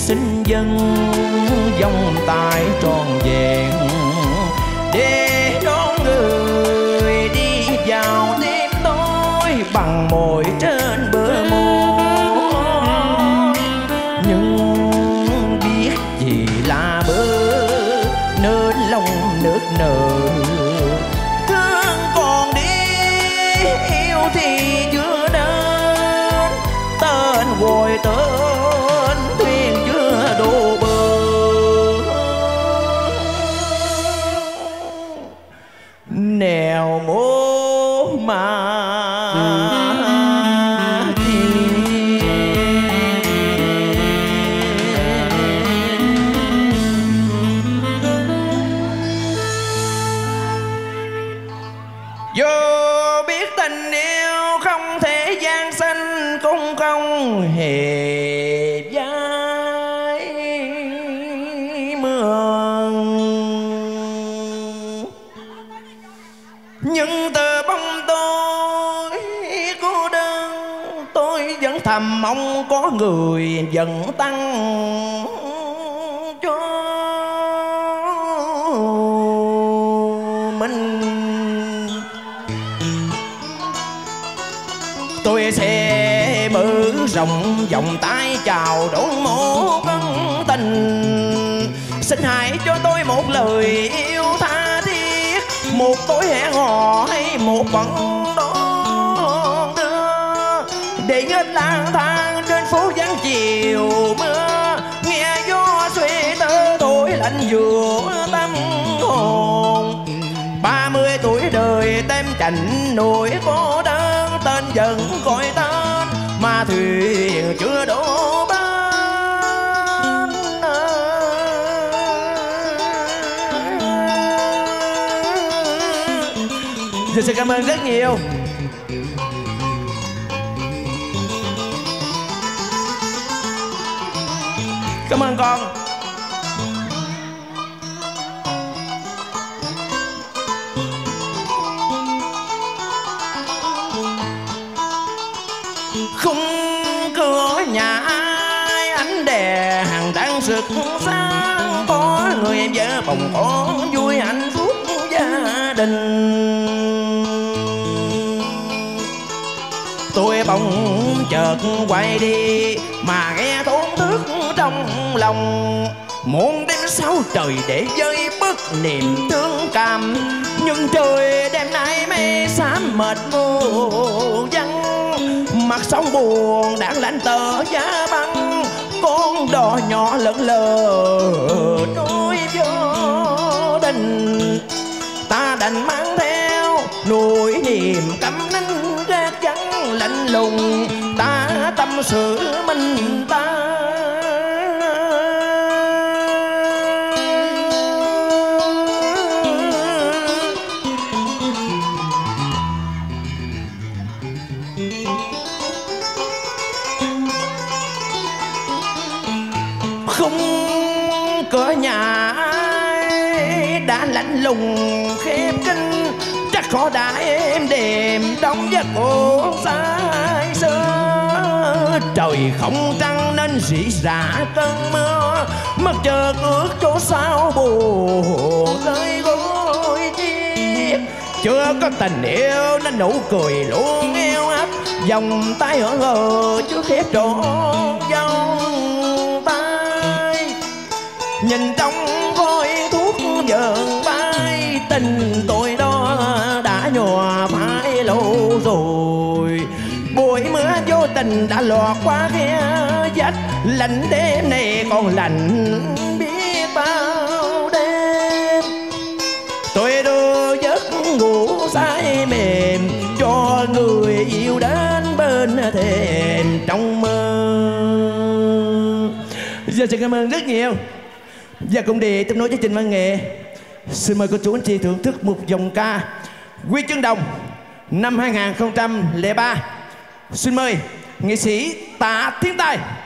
xin dâng vòng tay tròn vẹn để đón người đi vào đêm tối bằng môi trên bờ môi. Nhưng biết gì là bơ nên lòng nước nở, thương còn đi yêu thì chưa đến, tên gọi tên thuyền chưa đổ bờ. Nèo mố mà dù biết tình yêu không thể gian sinh cũng không hề dãi mượn, nhưng từ bóng tôi cô đơn tôi vẫn thầm mong có người dần tăng cho mình. Tôi sẽ mở rộng vòng tay chào đón một ân tình, xin hãy cho tôi một lời yêu tha thiết, một tối hẹn hò hay một bận đón đưa, để hết lang thang trên phố vắng chiều mưa, nghe gió xuê tơ thổi lạnh giữa tâm hồn. 30 tuổi đời tem chành nỗi cô đơn, tên vẫn gọi tên mà thuyền chưa đổ bến. Xin cảm ơn rất nhiều. Cảm ơn con. Khung cửa nhà ai ánh đèn đang rực sáng, có người em vợ bồng con vui hạnh phúc gia đình. Tôi bỗng chợt quay đi mà nghe thốn thức trong lòng, muôn đêm sau trời để vơi bớt niềm thương cảm, nhưng trời đêm nay mây xám mệt vô vắng, mặt sông buồn đang lạnh tờ giá băng, con đò nhỏ lững lờ trôi vô đình. Ta đành mang theo nỗi niềm căm nín gác vắng lạnh lùng, ta tâm sự mình ta. Khung cửa nhà ai đã lạnh lùng khép kín, chắc khó đã êm đềm trong giấc ngủ say sưa. Trời không trăng nên rỉ rả cơn mưa, mặt trời ước chỗ sao buồn rơi gối chiếc. Chưa có tình yêu nên nụ cười luôn eo ấp, vòng tay hở hờ chưa khép trọn vòng tay. Nhìn trong gói thuốc vờn bay, tình tôi đó đã nhòa phải lâu rồi. Buổi mưa vô tình đã lọt qua khe vách, lạnh đêm này còn lạnh biết bao đêm. Tôi đưa giấc ngủ say mềm cho người yêu đến bên thềm trong mơ. Giờ xin cảm ơn rất nhiều. Và cũng để tiếp nối chương trình văn nghệ, xin mời cô chú anh chị thưởng thức một dòng ca huy chương đồng năm 2003. Xin mời nghệ sĩ Tạ Thiên Tài.